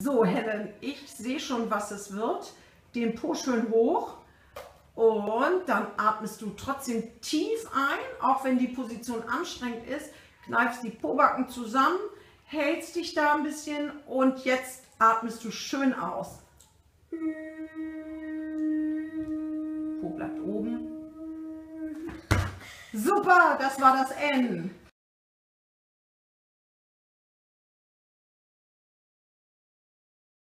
So, Helen, ich sehe schon, was es wird. Den Po schön hoch und dann atmest du trotzdem tief ein, auch wenn die Position anstrengend ist. Kneifst die Pobacken zusammen, hältst dich da ein bisschen und jetzt atmest du schön aus. Po bleibt oben. Super, das war das N.